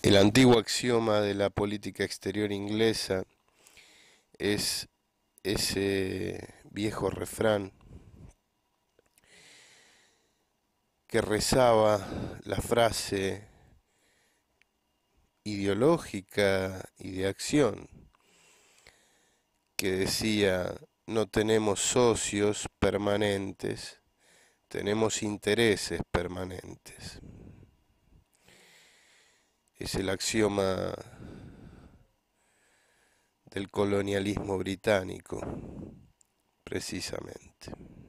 El antiguo axioma de la política exterior inglesa es ese viejo refrán que rezaba la frase ideológica y de acción que decía: no tenemos socios permanentes, tenemos intereses permanentes. Es el axioma del colonialismo británico, precisamente.